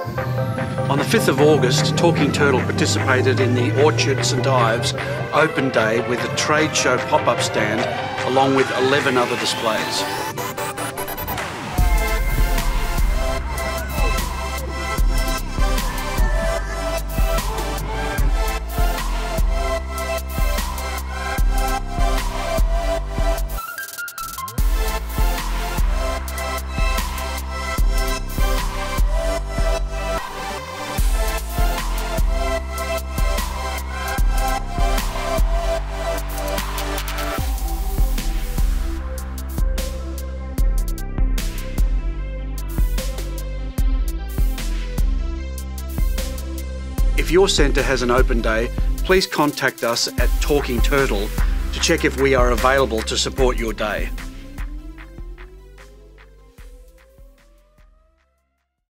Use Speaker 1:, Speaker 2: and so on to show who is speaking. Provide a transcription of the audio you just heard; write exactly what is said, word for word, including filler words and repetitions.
Speaker 1: On the fifth of August, Talking Turtle participated in the Orchard St Ives Open Day with a trade show pop-up stand along with eleven other displays. If your centre has an open day, please contact us at Talking Turtle to check if we are available to support your day.